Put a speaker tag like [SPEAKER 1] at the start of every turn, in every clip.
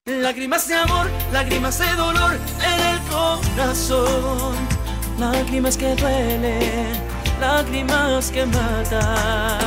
[SPEAKER 1] Lágrimas de amor, lágrimas de dolor en el corazón. Lágrimas que duelen, lágrimas que matan.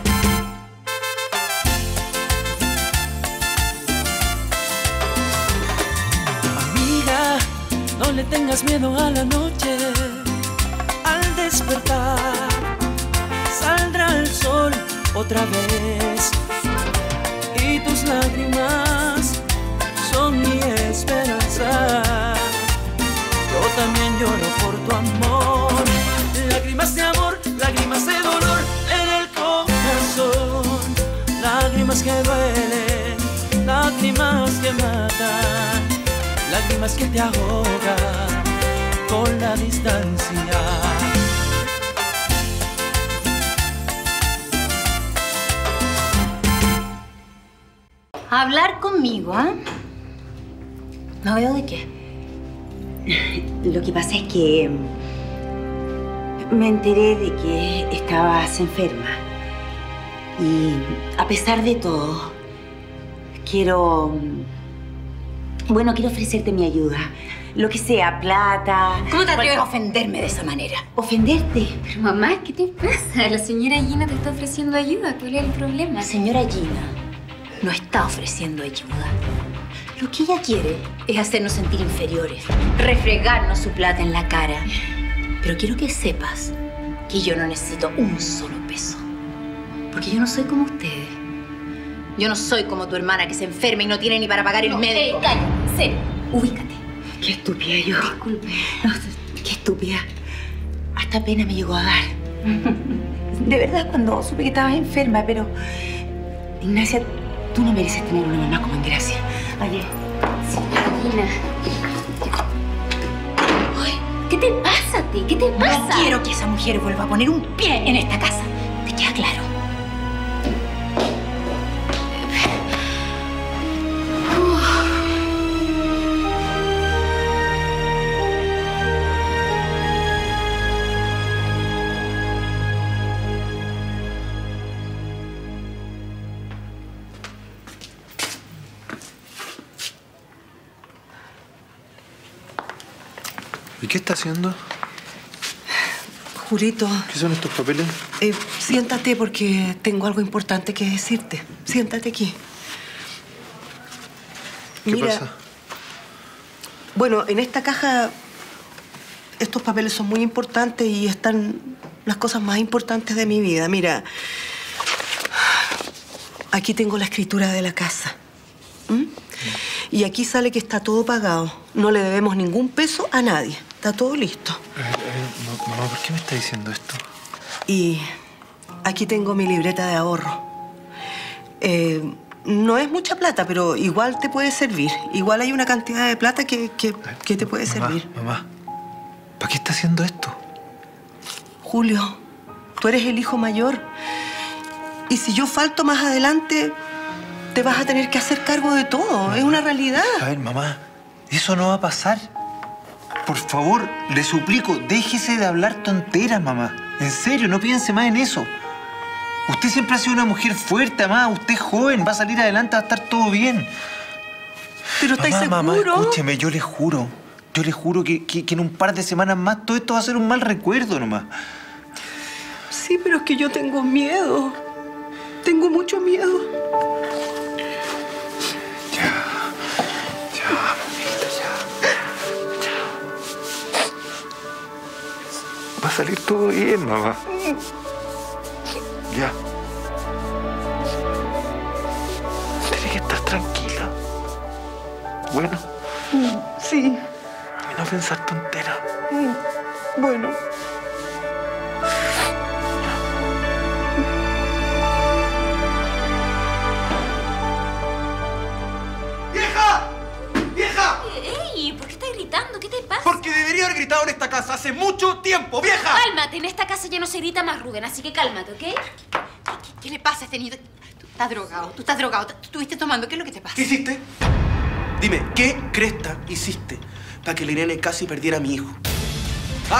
[SPEAKER 1] Amiga, no le tengas miedo a la noche. Al despertar, saldrá el sol otra vez. Y tus lágrimas son mi esperanza. Yo también lloro por tu amor. Lágrimas de amor, lágrimas de dolor en el corazón. Lágrimas que duelen, lágrimas que matan. Lágrimas que te ahogan con la distancia.
[SPEAKER 2] Hablar conmigo, ¿ah? No veo de qué.
[SPEAKER 3] Lo que pasa es que me enteré de que estabas enferma. Y a pesar de todo, quiero ofrecerte mi ayuda. Lo que sea, plata...
[SPEAKER 2] ¿Cómo te atreves a ofenderme de esa manera?
[SPEAKER 3] ¿Ofenderte?
[SPEAKER 4] Pero mamá, ¿qué te pasa? La señora Gina te está ofreciendo ayuda. ¿Cuál es el problema?
[SPEAKER 2] La señora Gina no está ofreciendo ayuda. Lo que ella quiere es hacernos sentir inferiores, refregarnos su plata en la cara. Pero quiero que sepas que yo no necesito un solo peso. Porque yo no soy como ustedes. Yo no soy como tu hermana que se enferma y no tiene ni para pagar el médico.
[SPEAKER 4] Cállate, en serio.
[SPEAKER 2] Ubícate.
[SPEAKER 3] Qué estúpida yo.
[SPEAKER 2] Disculpe.
[SPEAKER 3] No, qué estúpida. Hasta pena me llegó a dar. De verdad, cuando supe que estabas enferma, pero... Ignacia, tú no mereces tener una mamá como Ingracia. Oye.
[SPEAKER 4] Gina. Ay, ¿qué te pasa a ti? ¿Qué te pasa?
[SPEAKER 2] No quiero que esa mujer vuelva a poner un pie en esta casa. ¿Te queda claro?
[SPEAKER 5] ¿Y qué está haciendo?
[SPEAKER 3] Julito.
[SPEAKER 5] ¿Qué son estos papeles?
[SPEAKER 3] Siéntate porque tengo algo importante que decirte. Siéntate aquí.
[SPEAKER 5] ¿Qué pasa?
[SPEAKER 3] Bueno, en esta caja estos papeles son muy importantes y están las cosas más importantes de mi vida. Mira, aquí tengo la escritura de la casa. Y aquí sale que está todo pagado. No le debemos ningún peso a nadie. Está todo listo.
[SPEAKER 5] Mamá, ¿por qué me está diciendo esto?
[SPEAKER 3] Y aquí tengo mi libreta de ahorro. No es mucha plata, pero igual te puede servir. Igual hay una cantidad de plata que te puede servir.
[SPEAKER 5] Mamá, ¿para qué está haciendo esto?
[SPEAKER 3] Julio, tú eres el hijo mayor. Y si yo falto más adelante, te vas a tener que hacer cargo de todo. Es una realidad.
[SPEAKER 5] A ver, mamá, eso no va a pasar. Por favor, le suplico, déjese de hablar tonteras, mamá. En serio, no piense más en eso. Usted siempre ha sido una mujer fuerte, mamá. Usted es joven, va a salir adelante, va a estar todo bien.
[SPEAKER 3] ¿Pero estáis seguros?
[SPEAKER 5] Mamá, escúcheme, yo le juro que en un par de semanas más todo esto va a ser un mal recuerdo nomás.
[SPEAKER 3] Sí, pero es que yo tengo miedo. Tengo mucho miedo.
[SPEAKER 5] Va a salir todo bien, mamá. Ya. Tiene que estar tranquila. Bueno.
[SPEAKER 3] Sí.
[SPEAKER 5] Y no pensar tonteras.
[SPEAKER 3] Bueno.
[SPEAKER 6] ¡Vieja! ¡Vieja!
[SPEAKER 4] ¡Ey! ¿Por qué estás gritando? ¿Qué te pasa?
[SPEAKER 6] Porque debería haber gritado en esta casa hace mucho tiempo, vieja.
[SPEAKER 4] Cálmate, en esta casa ya no se grita más, Rubén, así que cálmate, ¿ok?
[SPEAKER 2] ¿Qué le pasa a este niño? Tú estás drogado. Tú estuviste tomando. ¿Qué es lo que te pasa?
[SPEAKER 6] ¿Qué hiciste? Dime, ¿qué cresta hiciste para que la Irene casi perdiera a mi hijo? ¿Ah?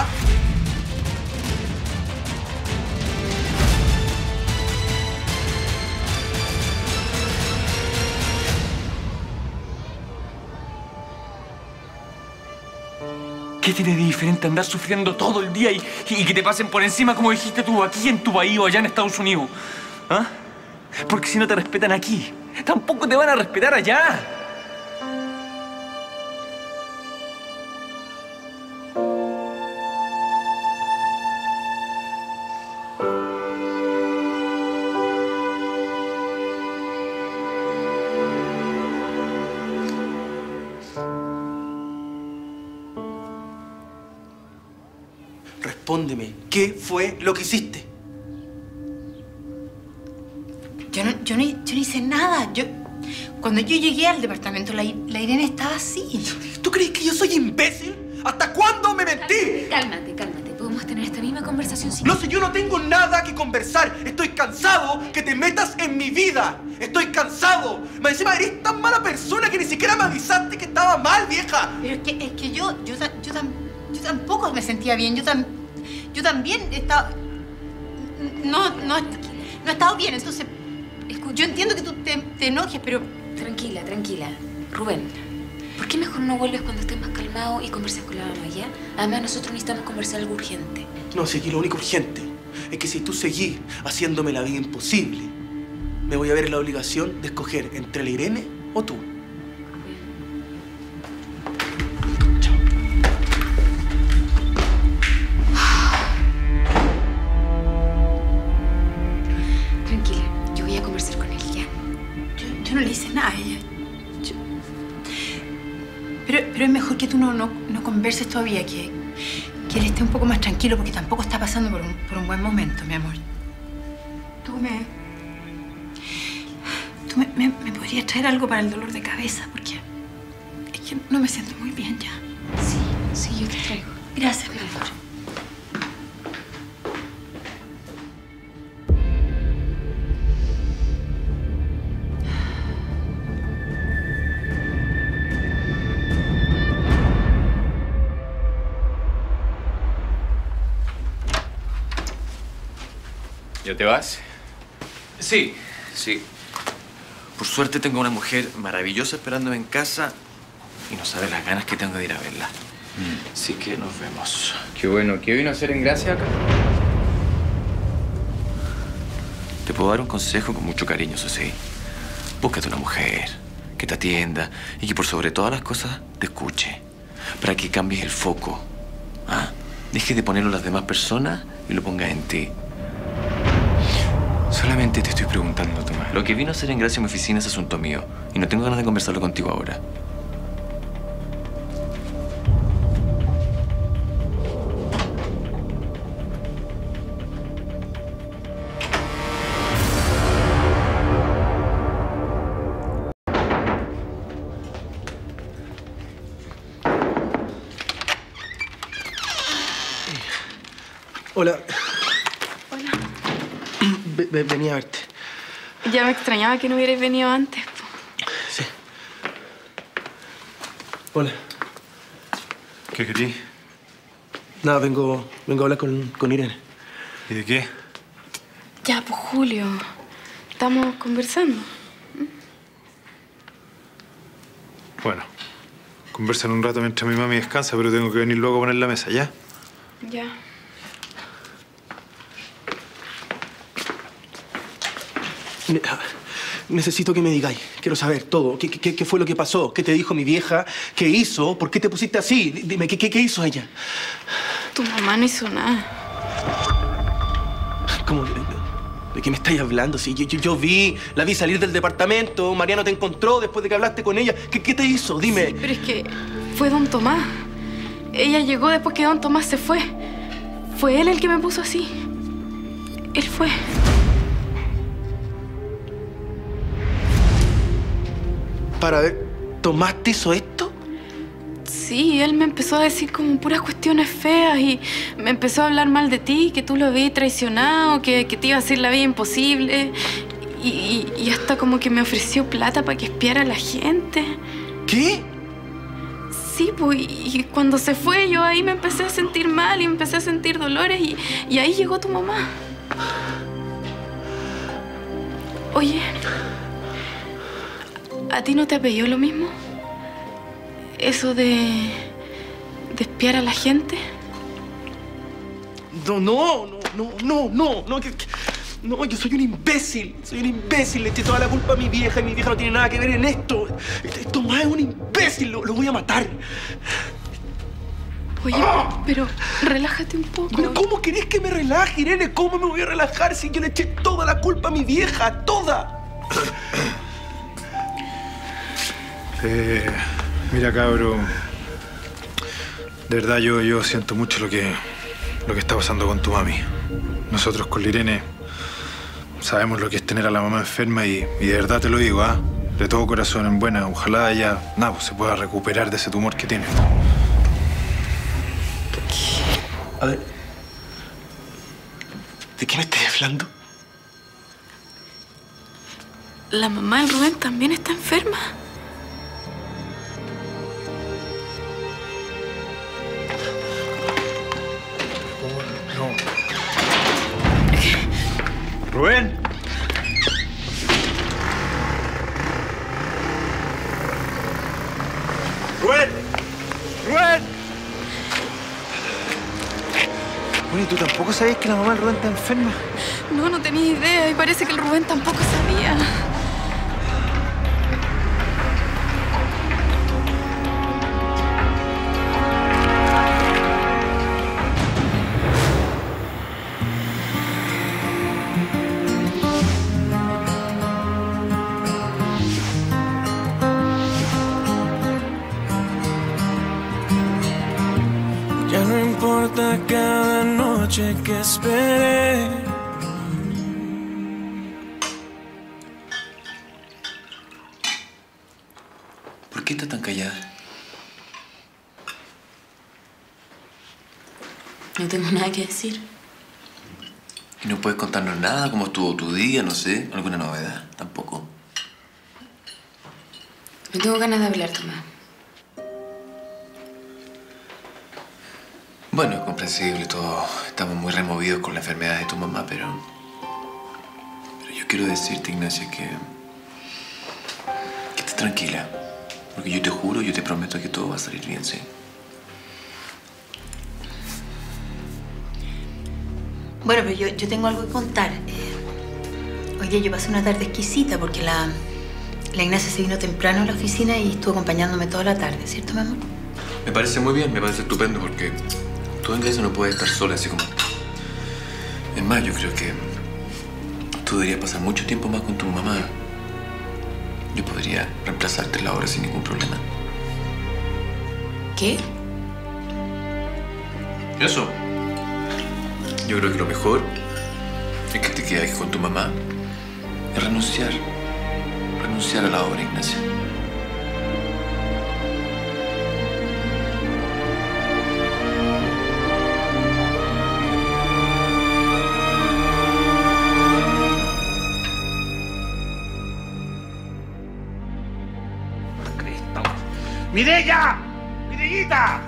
[SPEAKER 7] ¿Qué tiene de diferente andar sufriendo todo el día y que te pasen por encima, como dijiste tú, aquí en tu país o allá en Estados Unidos? ¿Ah? Porque si no te respetan aquí, tampoco te van a respetar allá.
[SPEAKER 6] Respóndeme, ¿qué fue lo que hiciste?
[SPEAKER 3] Yo no hice nada. Cuando yo llegué al departamento, la Irene estaba así.
[SPEAKER 6] ¿Tú crees que yo soy imbécil? ¿Hasta cuándo me mentí?
[SPEAKER 4] Cálmate. Podemos tener esta misma conversación sin...
[SPEAKER 6] No sé, yo no tengo nada que conversar. Estoy cansado que te metas en mi vida. Estoy cansado. Más encima eres tan mala persona que ni siquiera me avisaste que estaba mal, vieja.
[SPEAKER 3] Pero es que yo tampoco me sentía bien. Yo también estaba... No he estado bien, entonces... Yo entiendo que tú te enojes, pero...
[SPEAKER 4] Tranquila. Rubén, ¿por qué mejor no vuelves cuando estés más calmado y conversas con la mamá, ya? Además, nosotros necesitamos conversar algo urgente.
[SPEAKER 6] No, sí, que lo único urgente es que si tú seguís haciéndome la vida imposible, me voy a ver en la obligación de escoger entre la Irene o tú.
[SPEAKER 4] Tranquila, yo voy a conversar con él, ya.
[SPEAKER 3] Yo no le hice nada a ella. Pero es mejor que tú no converses todavía, que él esté un poco más tranquilo, porque tampoco está pasando por un buen momento, mi amor. ¿Tú me podrías traer algo para el dolor de cabeza? Porque es que no me siento muy bien ya.
[SPEAKER 4] Sí, yo te traigo.
[SPEAKER 3] Gracias, mi amor.
[SPEAKER 7] ¿Ya te vas? Sí. Por suerte tengo una mujer maravillosa esperándome en casa y no sabe las ganas que tengo de ir a verla. Así que nos vemos.
[SPEAKER 8] Qué bueno. ¿Qué vino a hacer en Gracia acá?
[SPEAKER 7] Te puedo dar un consejo con mucho cariño, eso sí. Búscate una mujer que te atienda y que por sobre todas las cosas te escuche. Para que cambies el foco. ¿Ah? Dejes de ponerlo en las demás personas y lo pongas en ti.
[SPEAKER 8] Solamente te estoy preguntando, Tomás.
[SPEAKER 7] Lo que vino a hacer en Gracia en mi oficina es asunto mío. Y no tengo ganas de conversarlo contigo ahora.
[SPEAKER 6] Hola.
[SPEAKER 9] Hola.
[SPEAKER 6] Venía a verte.
[SPEAKER 9] Ya me extrañaba que no hubierais venido antes.
[SPEAKER 6] Sí. Hola.
[SPEAKER 8] ¿Qué querís?
[SPEAKER 6] Nada, vengo a hablar con Irene.
[SPEAKER 8] ¿Y de qué?
[SPEAKER 9] Ya, pues, Julio. Estamos conversando.
[SPEAKER 8] Bueno, conversan un rato mientras mi mami descansa, pero tengo que venir luego a poner la mesa, ¿ya?
[SPEAKER 9] Ya.
[SPEAKER 6] Necesito que me digáis. Quiero saber todo. ¿Qué fue lo que pasó? ¿Qué te dijo mi vieja? ¿Qué hizo? ¿Por qué te pusiste así? Dime, ¿qué hizo ella?
[SPEAKER 9] Tu mamá no hizo nada.
[SPEAKER 6] ¿Cómo? ¿De qué me estáis hablando? Sí, la vi salir del departamento. Mariano te encontró después de que hablaste con ella. ¿Qué te hizo? Dime.
[SPEAKER 9] Sí, pero es que fue don Tomás. Ella llegó después que don Tomás se fue. Fue él el que me puso así. Él fue.
[SPEAKER 6] Para ver, ¿Tomás te hizo esto?
[SPEAKER 9] Sí, él me empezó a decir como puras cuestiones feas y me empezó a hablar mal de ti, que tú lo habías traicionado, que te iba a hacer la vida imposible. Y hasta como que me ofreció plata para que espiara a la gente.
[SPEAKER 6] ¿Qué?
[SPEAKER 9] Sí, pues, y cuando se fue yo ahí me empecé a sentir mal y empecé a sentir dolores y ahí llegó tu mamá. Oye, ¿a ti no te apelló lo mismo? Eso de espiar a la gente?
[SPEAKER 6] No, yo soy un imbécil. Le eché toda la culpa a mi vieja y mi vieja no tiene nada que ver en esto. Tomás es un imbécil, lo voy a matar.
[SPEAKER 9] Oye, pero relájate un poco.
[SPEAKER 6] ¿Pero cómo querés que me relaje, Irene? ¿Cómo me voy a relajar si yo le eché toda la culpa a mi vieja? ¡Toda!
[SPEAKER 8] Mira, cabro. De verdad, yo siento mucho lo que está pasando con tu mami. Nosotros con la Irene sabemos lo que es tener a la mamá enferma y de verdad te lo digo, ¿ah? De todo corazón en buena. Ojalá ella, se pueda recuperar de ese tumor que tiene.
[SPEAKER 6] A ver, ¿de qué me estás hablando?
[SPEAKER 9] La mamá del Rubén también está enferma.
[SPEAKER 8] No. Rubén. Rubén.
[SPEAKER 5] Bueno, ¿y tú tampoco sabías que la mamá del Rubén está enferma?
[SPEAKER 9] No tenía idea y parece que el Rubén tampoco sabía.
[SPEAKER 1] Ya no importa cada noche que esperé.
[SPEAKER 7] ¿Por qué estás tan callada?
[SPEAKER 4] No tengo nada que decir.
[SPEAKER 7] ¿Y no puedes contarnos nada? ¿Cómo estuvo tu día? No sé. ¿Alguna novedad? Tampoco.
[SPEAKER 4] No tengo ganas de hablar, Tomás.
[SPEAKER 7] Bueno, es comprensible todo. Estamos muy removidos con la enfermedad de tu mamá, pero yo quiero decirte, Ignacia, que estés tranquila. Porque yo te juro, yo te prometo que todo va a salir bien, ¿sí?
[SPEAKER 2] Bueno, pero yo tengo algo que contar. Hoy día yo pasé una tarde exquisita porque la Ignacia se vino temprano a la oficina y estuvo acompañándome toda la tarde, ¿cierto, mi amor?
[SPEAKER 7] Me parece muy bien, me parece estupendo porque tú en casa no puedes estar sola así como... Es más, yo creo que tú deberías pasar mucho tiempo más con tu mamá. Yo podría reemplazarte la hora sin ningún problema.
[SPEAKER 4] ¿Qué?
[SPEAKER 7] Eso. Yo creo que lo mejor es que te quedes con tu mamá. Es renunciar. Renunciar a la obra, Ignacia.
[SPEAKER 10] ¡Mireya! ¡Mireyita!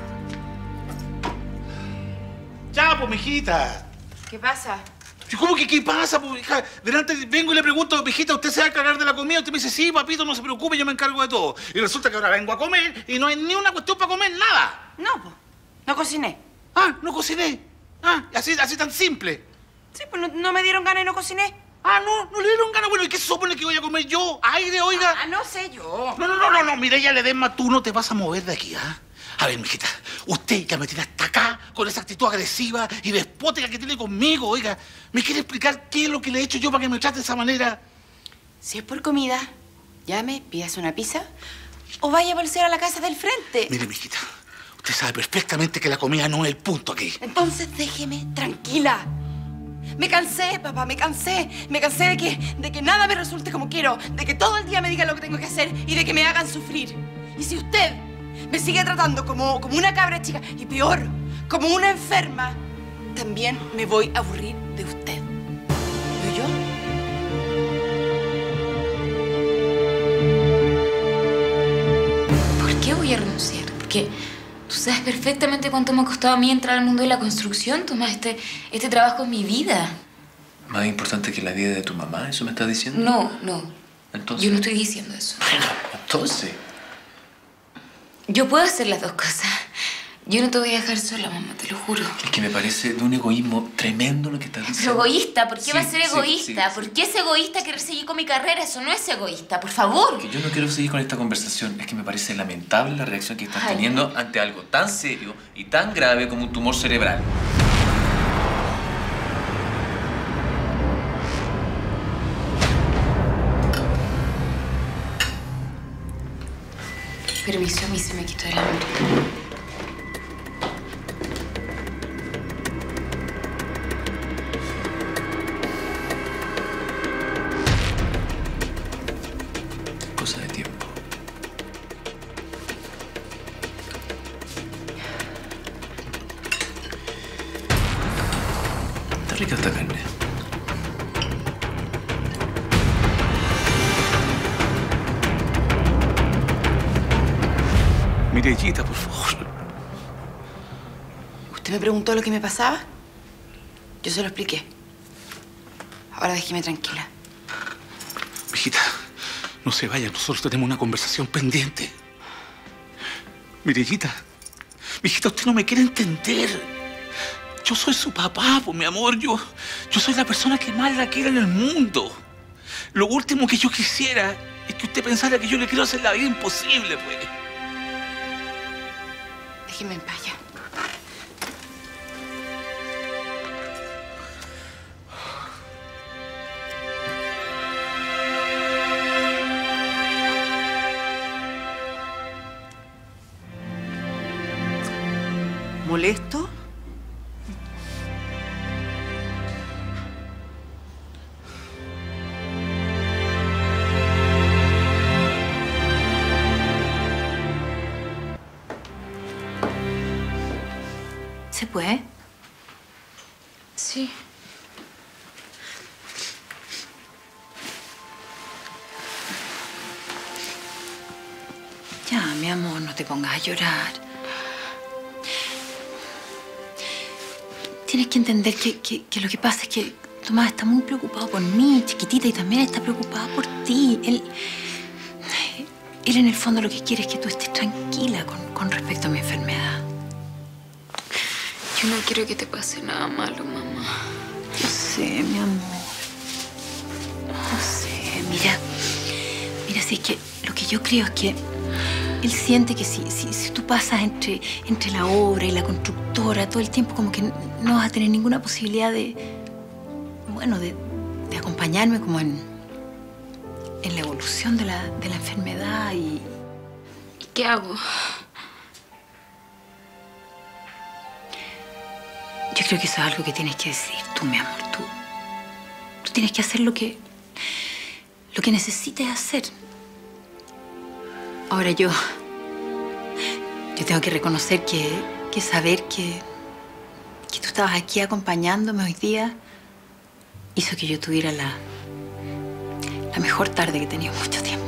[SPEAKER 10] Ya, pues, mijita.
[SPEAKER 3] ¿Qué pasa?
[SPEAKER 10] ¿Cómo que qué pasa, pues, hija? Delante vengo y le pregunto, mijita, ¿usted se va a encargar de la comida? Usted me dice, sí, papito, no se preocupe, yo me encargo de todo. Y resulta que ahora vengo a comer y no hay ni una cuestión para comer, nada.
[SPEAKER 3] No, pues, no cociné.
[SPEAKER 10] Ah, no cociné. Ah, así tan simple.
[SPEAKER 3] Sí, pues no me dieron ganas y no cociné.
[SPEAKER 10] Ah, no le dieron ganas. Bueno, ¿y qué se supone que voy a comer yo? Aire, oiga.
[SPEAKER 3] Ah, no sé yo.
[SPEAKER 10] No, Mireya Ledesma, tú no te vas a mover de aquí, ¿ah? A ver, mijita, usted ya me tiene hasta acá con esa actitud agresiva y despótica que tiene conmigo, oiga. ¿Me quiere explicar qué es lo que le he hecho yo para que me trate de esa manera?
[SPEAKER 3] Si es por comida, llame, pídase una pizza o vaya a bolsear a la casa del frente.
[SPEAKER 10] Mire, mijita, usted sabe perfectamente que la comida no es el punto aquí.
[SPEAKER 3] Entonces déjeme tranquila. Me cansé, papá, me cansé. Me cansé de que nada me resulte como quiero, de que todo el día me digan lo que tengo que hacer y de que me hagan sufrir. Y si usted me sigue tratando como una cabra chica y peor, como una enferma, también me voy a aburrir de usted. ¿Y yo?
[SPEAKER 4] ¿Por qué voy a renunciar? Porque tú sabes perfectamente cuánto me ha costado a mí entrar al mundo de la construcción, Tomás. Este trabajo es mi vida.
[SPEAKER 7] ¿Más importante que la vida de tu mamá? ¿Eso me estás diciendo?
[SPEAKER 4] No.
[SPEAKER 7] Entonces...
[SPEAKER 4] Yo no estoy diciendo eso.
[SPEAKER 7] Bueno, entonces...
[SPEAKER 4] Yo puedo hacer las dos cosas. Yo no te voy a dejar sola, mamá, te lo juro.
[SPEAKER 7] Es que me parece de un egoísmo tremendo lo que estás diciendo.
[SPEAKER 4] Pero egoísta, ¿por qué va a ser
[SPEAKER 7] Sí,
[SPEAKER 4] egoísta?
[SPEAKER 7] sí.
[SPEAKER 4] ¿Por qué es egoísta querer seguir con mi carrera? Eso no es egoísta, por favor.
[SPEAKER 7] Que yo no quiero seguir con esta conversación. Es que me parece lamentable la reacción que estás
[SPEAKER 4] Ay,
[SPEAKER 7] teniendo ante algo tan serio y tan grave como un tumor cerebral.
[SPEAKER 4] Permiso, a mí se me quitó el hambre.
[SPEAKER 7] Cosa de tiempo. Está rica esta carne.
[SPEAKER 10] Mirellita, por favor.
[SPEAKER 3] ¿Usted me preguntó lo que me pasaba? Yo se lo expliqué. Ahora déjeme tranquila.
[SPEAKER 10] Mijita, no se vaya. Nosotros tenemos una conversación pendiente. Mirellita, mijita, usted no me quiere entender. Yo soy su papá, pues, mi amor. Yo soy la persona que más la quiere en el mundo. Lo último que yo quisiera es que usted pensara que yo le quiero hacer la vida imposible, pues.
[SPEAKER 3] Déjeme en paz ya. ¿Molesto?
[SPEAKER 2] ¿Se puede?
[SPEAKER 4] Sí.
[SPEAKER 2] Ya, mi amor, no te pongas a llorar. Tienes que entender que lo que pasa es que Tomás está muy preocupado por mí, chiquitita, y también está preocupado por ti. Él en el fondo lo que quiere es que tú estés tranquila con respecto a mi enfermedad.
[SPEAKER 4] Yo no quiero que te pase nada malo, mamá.
[SPEAKER 2] Yo sé, mi amor. Yo sé. Mira, si es que lo que yo creo es que él siente que si tú pasas entre la obra y la constructora todo el tiempo, como que no vas a tener ninguna posibilidad de acompañarme como en la evolución de la enfermedad y...
[SPEAKER 4] ¿Y qué hago?
[SPEAKER 2] Yo creo que eso es algo que tienes que decir tú, mi amor. Tú tienes que hacer lo que necesites hacer. Ahora yo tengo que reconocer que saber que tú estabas aquí acompañándome hoy día hizo que yo tuviera la mejor tarde que he tenido en mucho tiempo.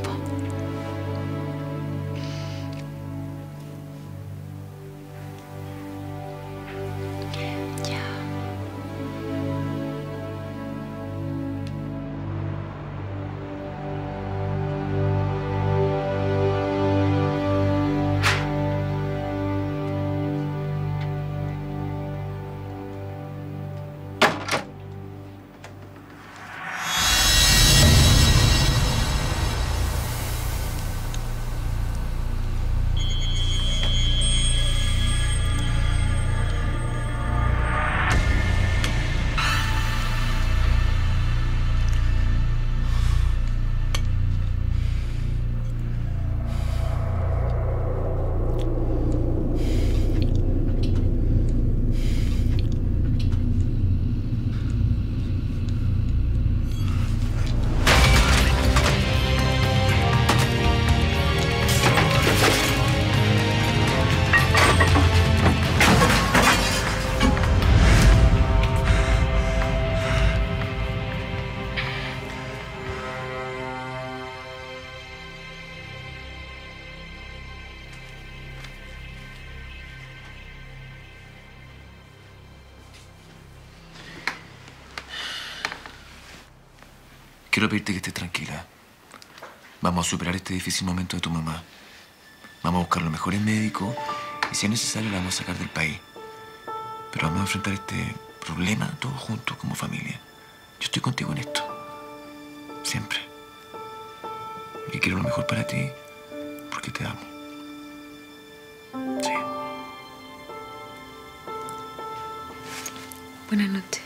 [SPEAKER 7] Quiero pedirte que estés tranquila. Vamos a superar este difícil momento de tu mamá. Vamos a buscar los mejores médicos Y si es necesario, la vamos a sacar del país. Pero vamos a enfrentar este problema todos juntos como familia. Yo estoy contigo en esto. Siempre. Y quiero lo mejor para ti porque te amo. Sí.
[SPEAKER 4] Buenas noches.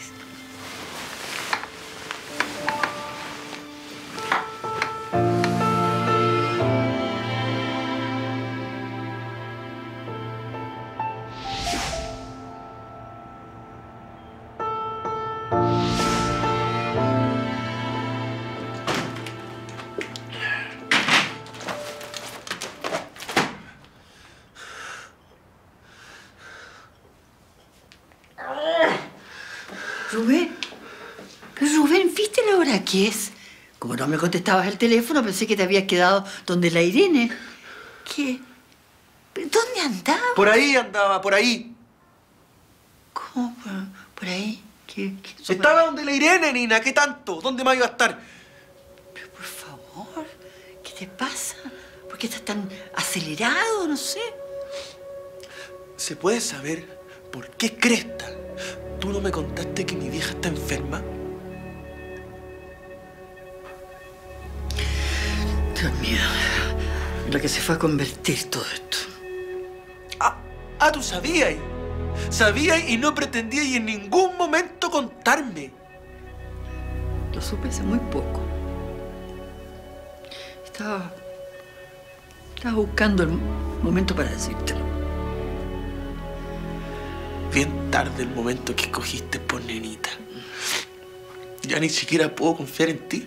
[SPEAKER 3] Rubén, ¿viste la hora que es? Como no me contestabas el teléfono, pensé que te habías quedado donde la Irene. ¿Qué? ¿Dónde andabas?
[SPEAKER 6] Por ahí andaba, por ahí.
[SPEAKER 3] ¿Cómo? ¿Por ahí? ¿Qué
[SPEAKER 6] Estaba donde la Irene, Nina. ¿Qué tanto? ¿Dónde más iba a estar?
[SPEAKER 3] Pero por favor, ¿qué te pasa? ¿Por qué estás tan acelerado? No sé.
[SPEAKER 6] ¿Se puede saber por qué cresta tú no me contaste que mi vieja está enferma?
[SPEAKER 3] Dios mío, en lo que se fue a convertir todo esto.
[SPEAKER 6] Tú sabías. Sabías y no pretendías en ningún momento contarme.
[SPEAKER 3] Lo supe hace muy poco. Estaba buscando el momento para decírtelo.
[SPEAKER 6] Bien tarde el momento que escogiste por nenita. Ya ni siquiera puedo confiar en ti.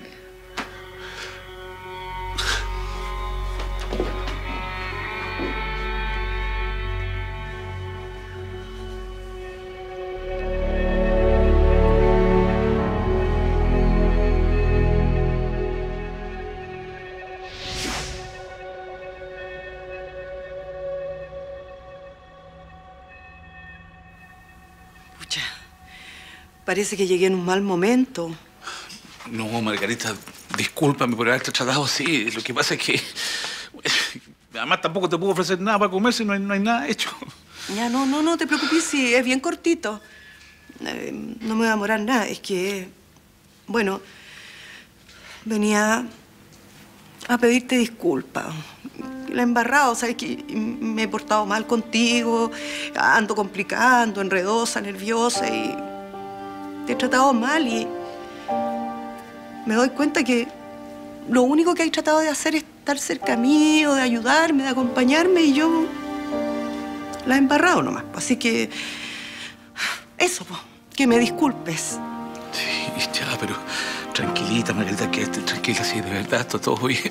[SPEAKER 3] Parece que llegué en un mal momento.
[SPEAKER 10] No, Margarita, discúlpame por haberte tratado así. Lo que pasa es que... Además, tampoco te puedo ofrecer nada para comer si no hay nada hecho.
[SPEAKER 3] Ya, no te preocupes, sí, es bien cortito. No me va a demorar nada. Es que, bueno, venía a pedirte disculpas. La he embarrado, ¿sabes? Que me he portado mal contigo, ando complicando, enredosa, nerviosa y... Te he tratado mal y me doy cuenta que lo único que hay tratado de hacer es estar cerca mío, de ayudarme, de acompañarme y yo la he embarrado nomás. Así que eso, que me disculpes.
[SPEAKER 10] Sí, ya, pero tranquilita, Margarita, quédate tranquila, sí, de verdad, está todo bien.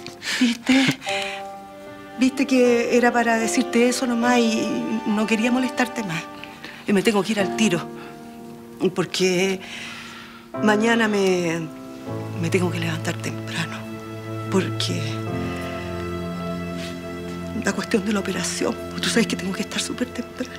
[SPEAKER 3] Viste que era para decirte eso nomás y no quería molestarte más. Y me tengo que ir al tiro. Porque mañana me tengo que levantar temprano. Porque la cuestión de la operación, tú sabes que tengo que estar súper temprano.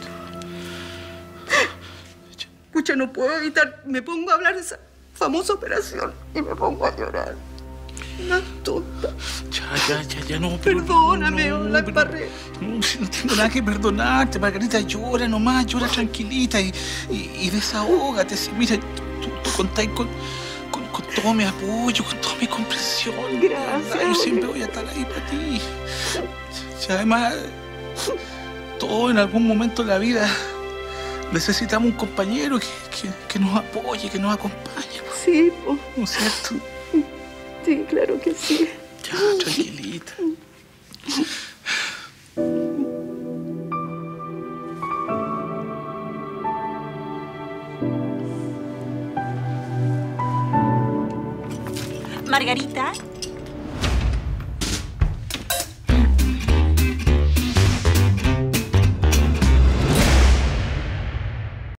[SPEAKER 3] Pucha, no puedo evitar, me pongo a hablar de esa famosa operación y me pongo a llorar. Una tonta.
[SPEAKER 10] Ya, no.
[SPEAKER 3] Perdóname, la embarré.
[SPEAKER 10] No tengo nada que perdonarte, Margarita. Llora nomás, llora tranquilita y desahógate. Sí, mira, tú contáis con todo mi apoyo, con toda mi comprensión.
[SPEAKER 3] Gracias.
[SPEAKER 10] Yo siempre voy a estar ahí para ti. Y además, todos en algún momento de la vida necesitamos un compañero que nos apoye, que nos acompañe.
[SPEAKER 3] Sí,
[SPEAKER 10] ¿no es cierto?
[SPEAKER 3] Sí, claro que sí.
[SPEAKER 10] Ya, tranquilita.
[SPEAKER 11] Margarita,